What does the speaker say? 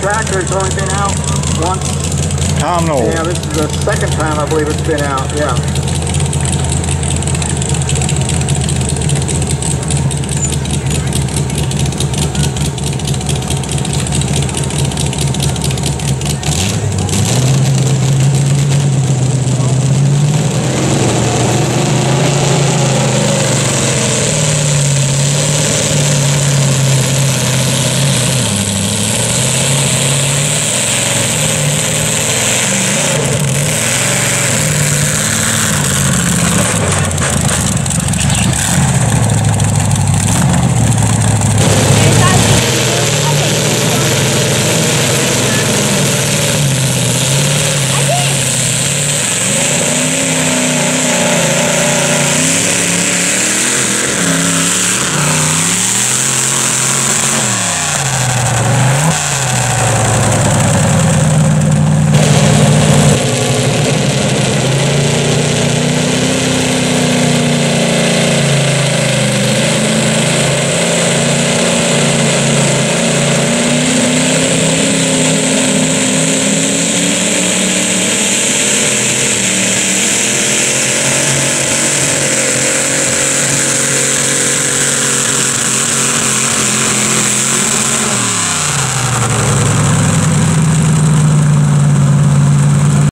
tractor, it's only been out once. Tom Knoll. Yeah, this is the second time I believe it's been out, yeah.